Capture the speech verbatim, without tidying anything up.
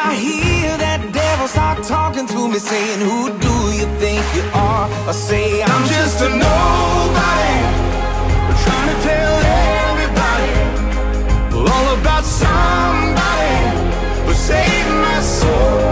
I hear that devil start talking to me, saying, who do you think you are? I say, I'm just a nobody, trying to tell everybody all about somebody who saved my soul.